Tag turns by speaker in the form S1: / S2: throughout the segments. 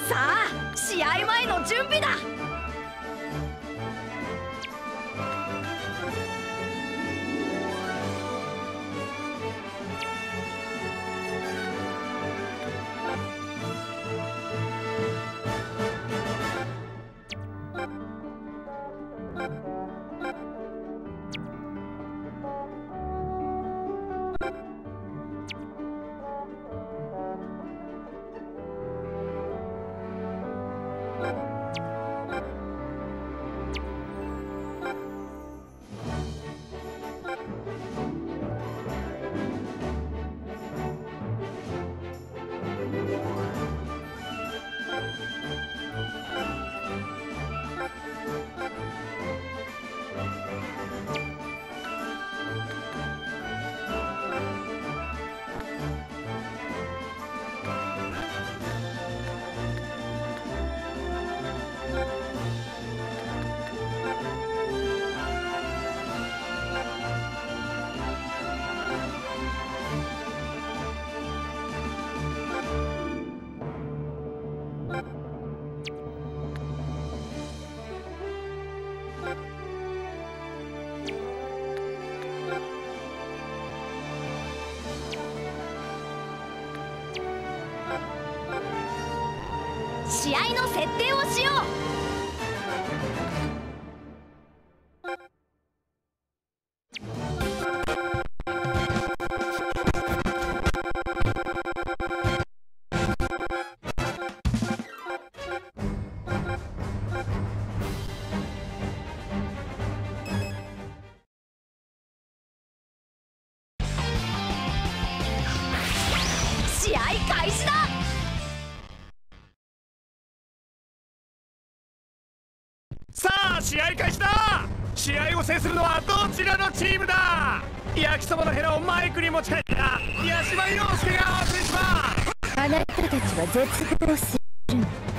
S1: さあ試合前の準備だ。試合の設定をしよう。試合開始だ。
S2: さあ試合開始だ。試合を制するのはどちらのチームだ。焼きそばのヘラをマイクに持ち帰った八島陽介がお送りします。
S3: あなたたちは絶望する。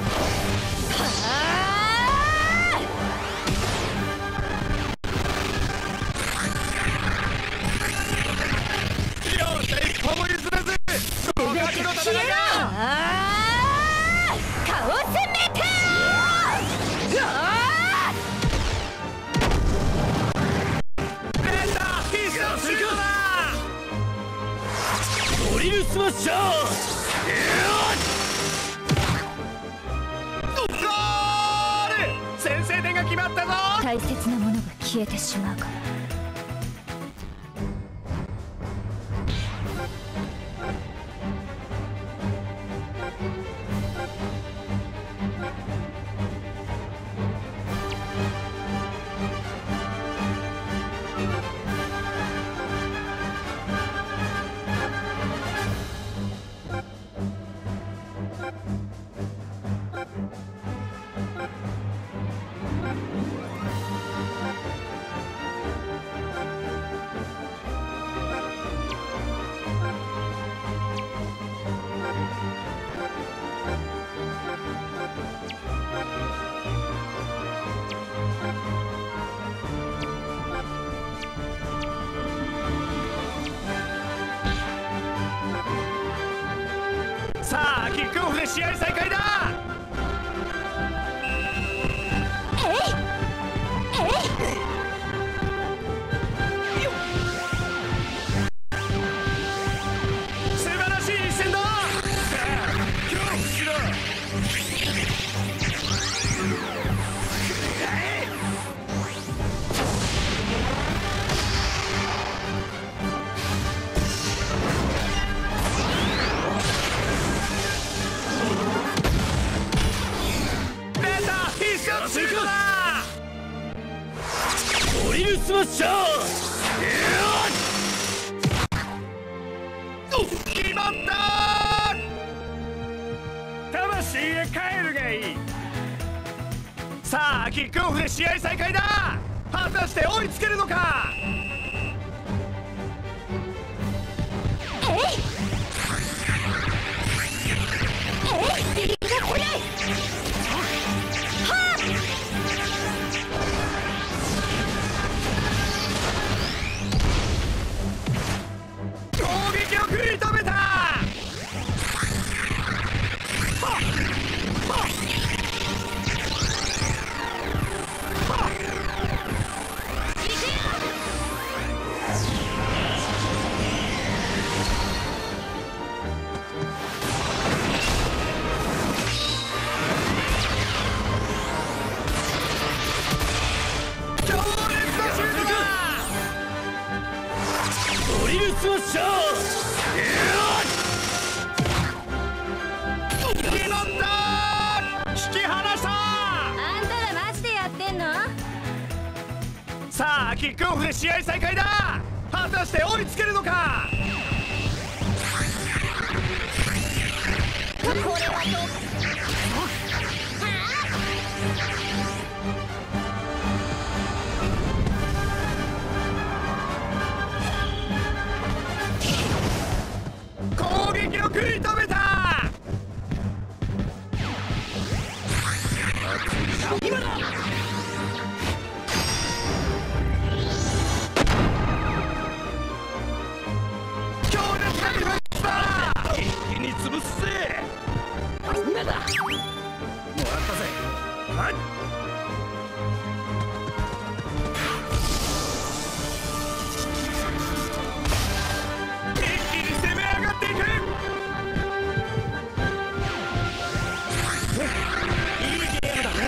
S2: 両者一歩も譲らず互角の戦いだ。
S1: 顔攻めて
S2: ドリルスマッシャー。ゴール。先制点が決まったぞ。
S3: 大切なものが消えてしまうから。
S2: さあキックオフで試合再開だ。素晴らしい一戦だ。ドリルスマッシャー。決まった。魂へ帰るがいい。さあキックオフで試合再開だ。果たして追いつけるのか。攻撃を食い止めた。 キックオフで試合再開だ。果たして追いつけるのか。
S1: これはどう
S2: 攻撃を食い止めた。今だ。強烈なディフェンスだ。一気に潰すぜ。今だ。もらったぜ。はい。一気に攻め上がっていく。いいゲームだね。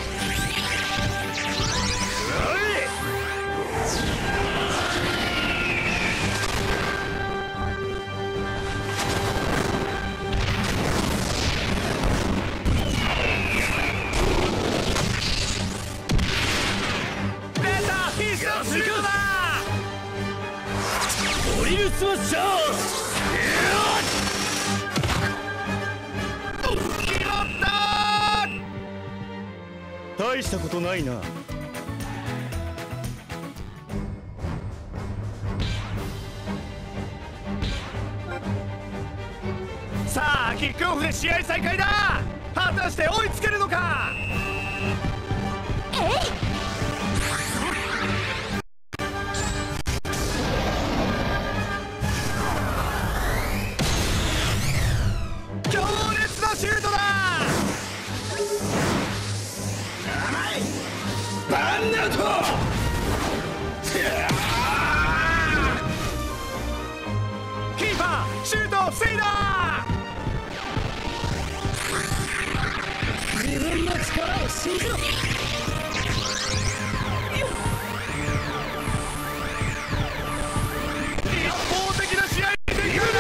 S2: ドリルスマッシャー。決まった。大したことないな。さあキックオフで試合再開だ。果たして追いつけるのか。シュートだ。バンアウト。キーパーシュートを防いだ。自分の力を信じろ。一方的な試合で来るな。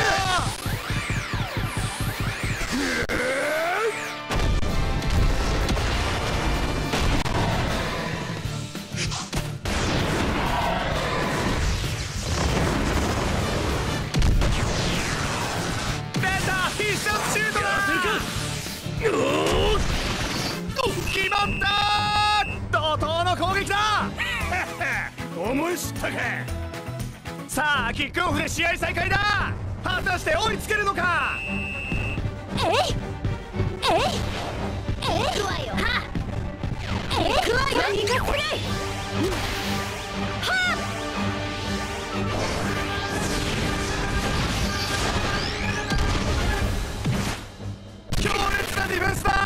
S2: 決まった。怒涛の攻撃だ。思い知ったか。さあキックオフで試合再開だ。果たして追いつけるのか。
S1: 行くわよ。は行くわよ。何かつらい。
S2: 強烈なディフェンスだ。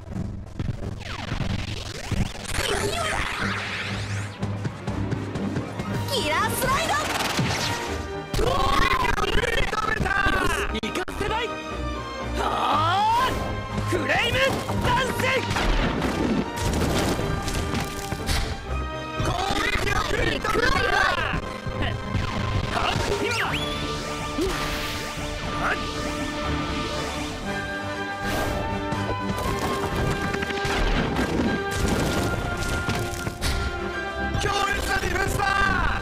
S1: キラースライド。
S2: 攻撃を食い止めた。行かせない。はあフレイムダンス。攻撃を食い止めた。はっ今だ。はっ強烈なディフェンスだ。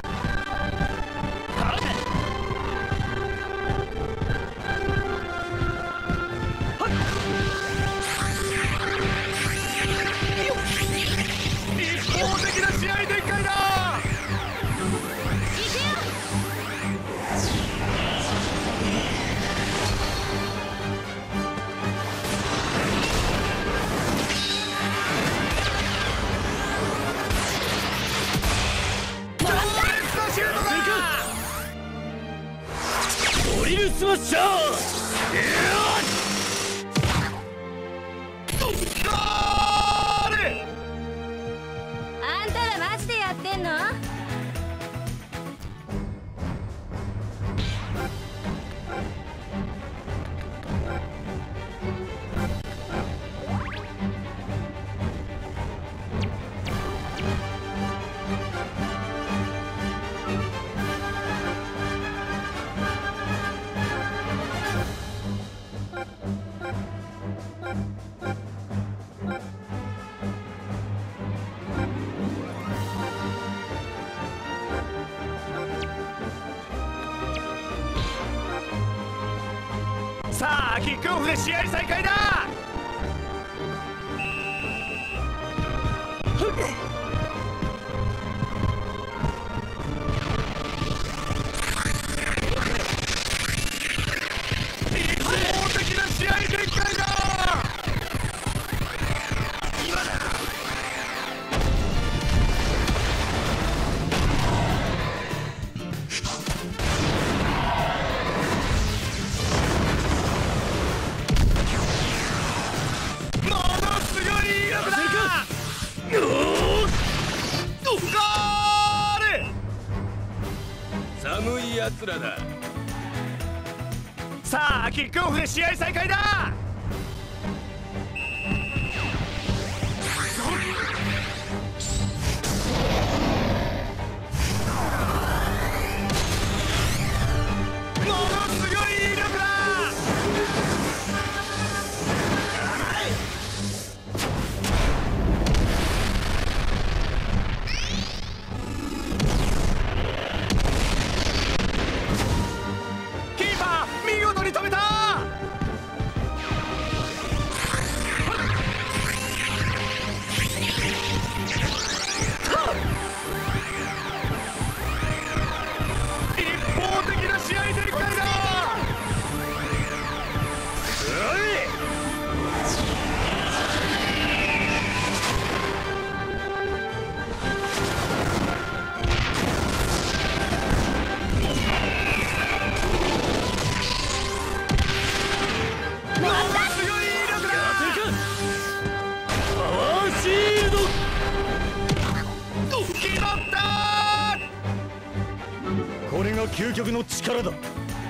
S2: 一方的な試合展開だ。ドリルスマッシャー。ゴール。
S1: あんたらマジでやってんの？
S2: キックオフで試合再開だ。一方的な試合展開だ。今だ。
S4: 寒いやつらだ。
S2: さあキックオフで試合再開だ。ものすごい威力だ。見事に止めた。一方的な試合展開だ。
S4: これが究極の力だ。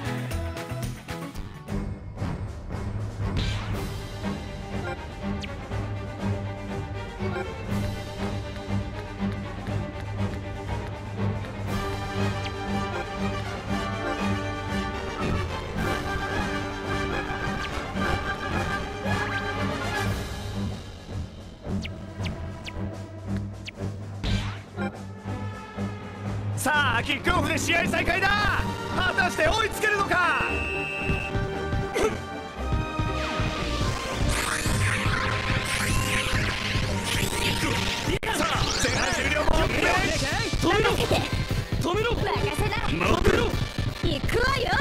S2: さあキックオフで試合再開だ。果たして追いつけるのか。さあ前半終了も
S4: 止めろ止めろ
S3: 任せな。
S4: 待てろ。
S3: 行くわよ。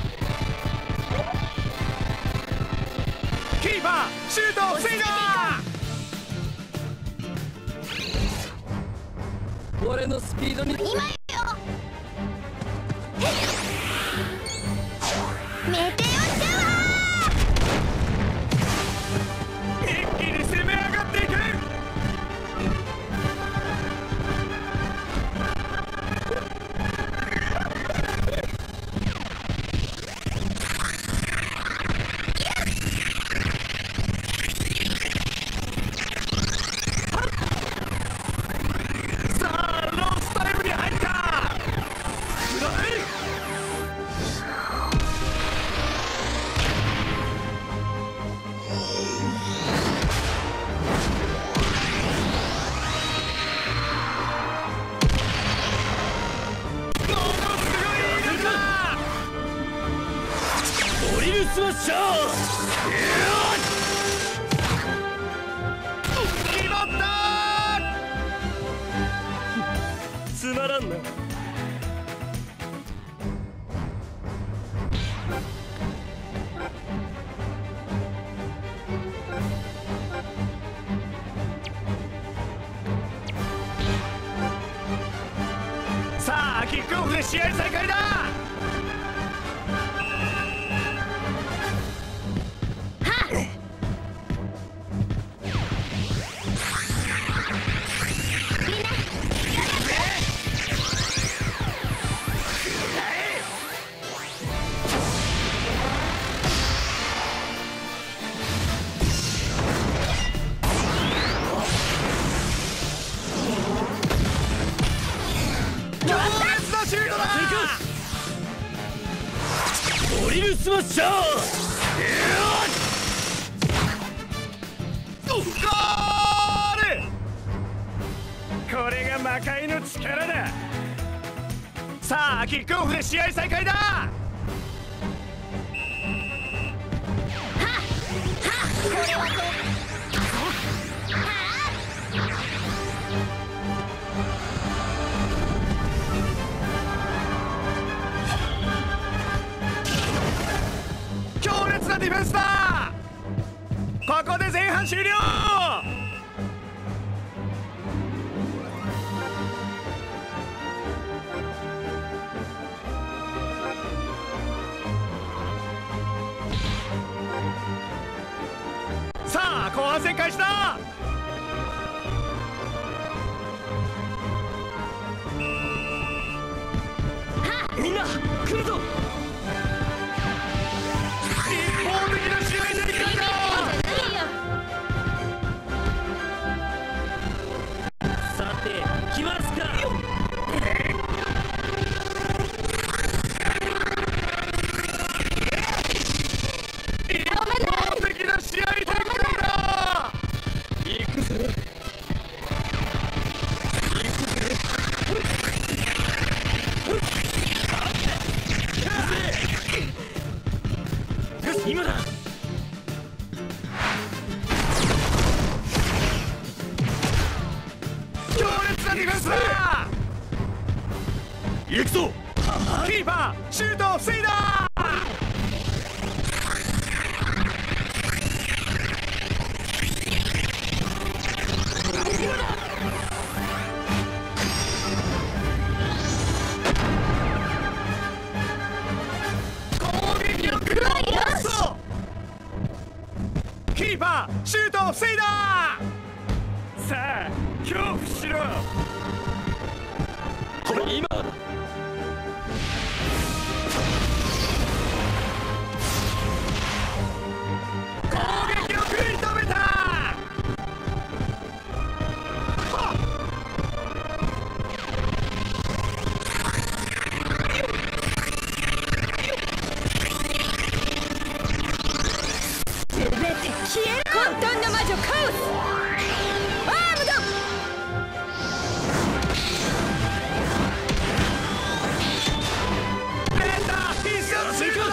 S2: キーパーシュートを防いだ。
S4: 俺のスピードに
S3: 今よ。メテオシャワ
S2: 一気に攻め上がっていく。さあロスタイムに入った。
S4: ドリルスマッシャー。
S2: 決まった。
S4: つまらんな。
S2: さあキックオフで試合再開だ。強烈なシュートだ。
S4: ドリルスマッシャー。
S2: ゴール。これが魔界の力だ。さあキックオフで試合再開だ。 強烈なディフェンスだ。ここで前半終了。さあ後半戦開始だ。みんな来るぞ。一方的な試合展開だ。
S5: さて来ますか。
S2: 一方的な試合展開だ。
S5: 行くぜ。今だ。
S2: 強烈なディフェンスだ。
S4: 行くぞ。
S2: キーパーシュートを防いだ。攻撃をクロス。キーパーシュートを防いだ。さあ恐怖しろ。
S5: 今だ。
S2: 攻撃を食い止めた。
S3: 全て消える。混沌の魔女カオス。アームド。
S2: レーター必殺シュートだ。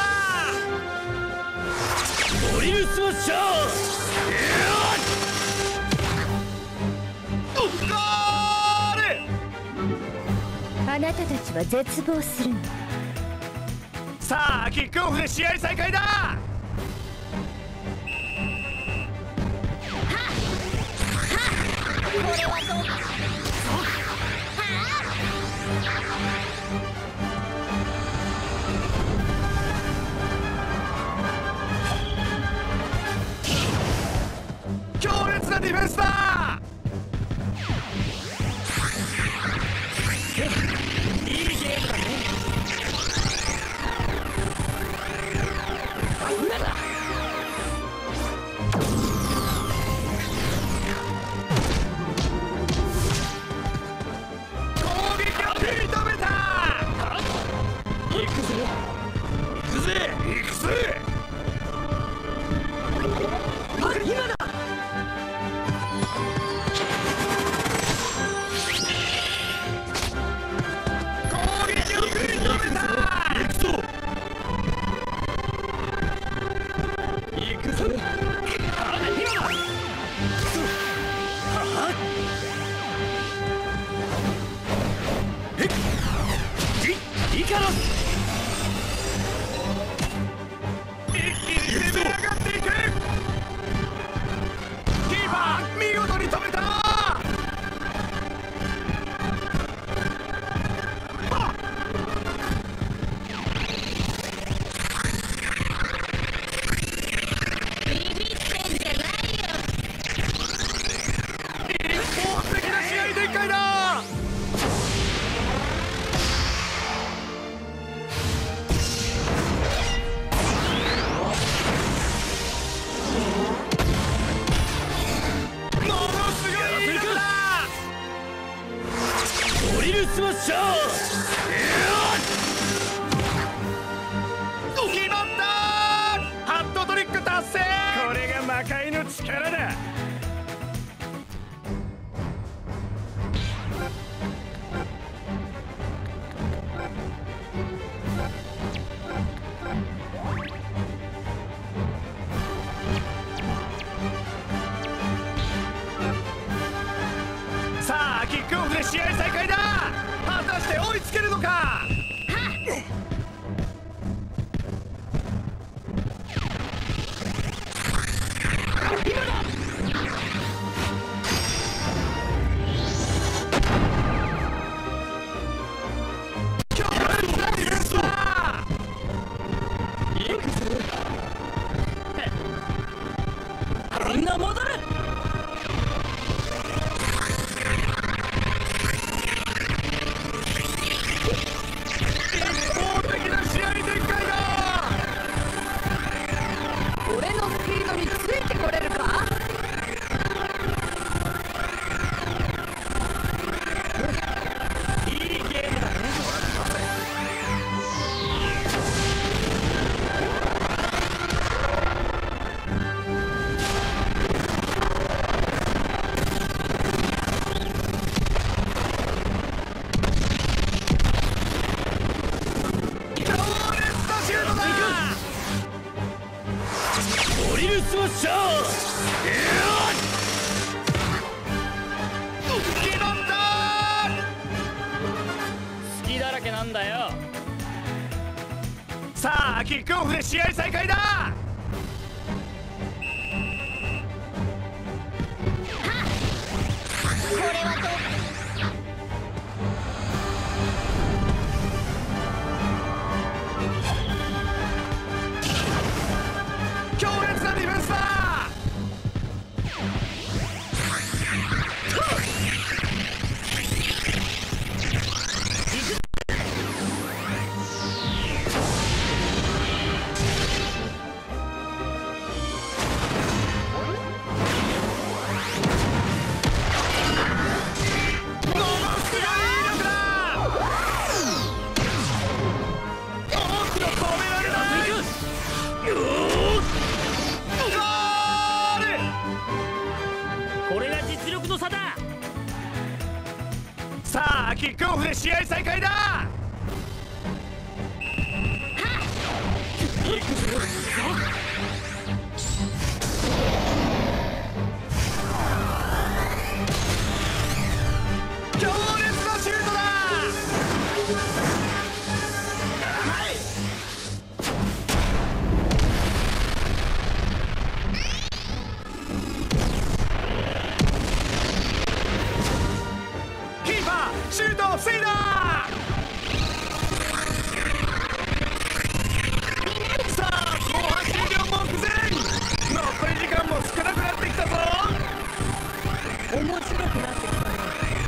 S5: ドリルスマッシャー。
S2: ゴール。
S3: あなたたちは絶望するの。
S2: さあキックオフで試合再開だ。
S3: これはどうか。
S2: 強烈なディフェンスだ。
S5: いいゲームだね。今だ。
S2: 攻撃を食い止めた。
S5: 行くぜ。
S2: 行くぜ行くぜ。
S5: 今だ。
S2: 攻撃を食い止めた。
S4: 行くぞ。
S5: 行くぜ。今だ。
S4: イカロス。
S2: 一気に攻め上がっていく。キーパー見事に止めた。
S3: ビビってんじゃないよ。
S2: 一方的な試合展開だ。ものすごい威力だ。
S5: ドリルスマッシャー。
S2: 決まった。ハットトリック達成。これが魔界の力だ。 けるのか。
S5: みんな戻れ。
S3: 俺のスピードについてこれるか。
S5: いいゲームだね。ドリルスマッシャー。
S2: 決まった。
S5: 隙だらけなんだよ。
S2: さあキックオフで試合再開だ。
S1: これはどうか。
S2: 強烈なディフェンスだ。
S5: これが実力の差だ。
S2: さあキックオフで試合再開だ。強烈なシュートだ。キーパーシュートを防いだ。さあ後半終了目前。残り時間も少なくなってきたぞ。
S3: 面白くなってきたね。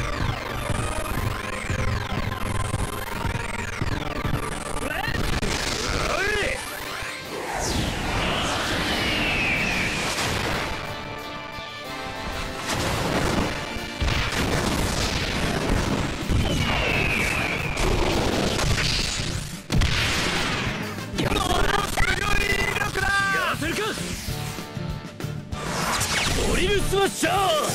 S5: ドリルスマッシャー。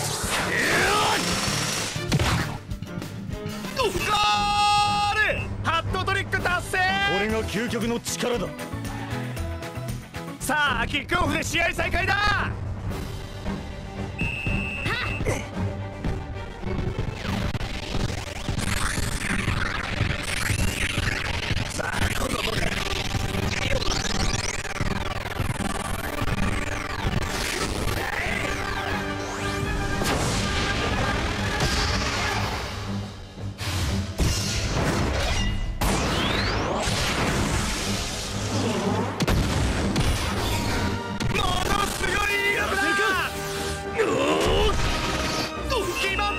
S2: ゴール。ハットトリック達成。
S4: これが究極の力だ。
S2: さあキックオフで試合再開だ。決まった。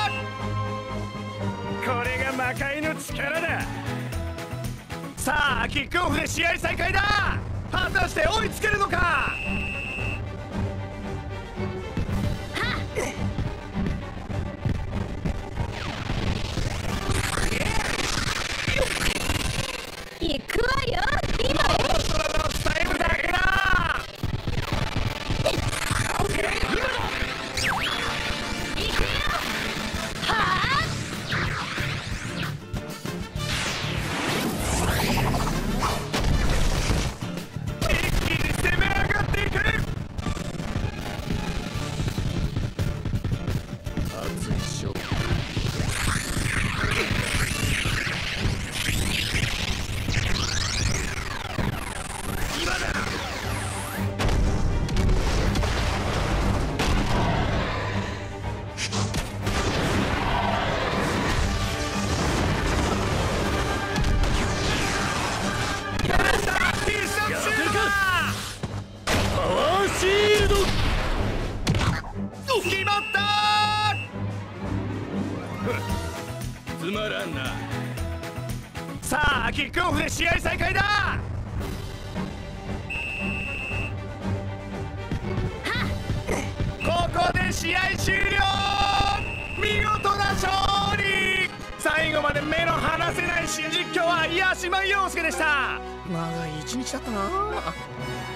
S2: これが魔界の力だ。さあキックオフで試合再開だ。果たして追いつけるのか。
S3: 行くわよ。今
S2: モンストロのスタイルだけだ。一気に攻め上がっていさあキックオフで試合再開だ。ここで試合終了。見事な勝利。最後まで目の離せない新実況は八島陽介でした。長い一日だったな。